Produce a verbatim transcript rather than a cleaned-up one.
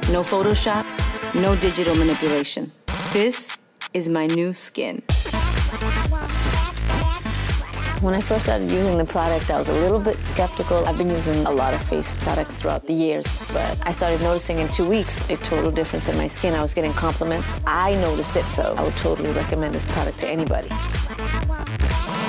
No Photoshop, no digital manipulation. This is my new skin. When I first started using the product, I was a little bit skeptical. I've been using a lot of face products throughout the years, but I started noticing in two weeks a total difference in my skin. I was getting compliments. I noticed it, so I would totally recommend this product to anybody.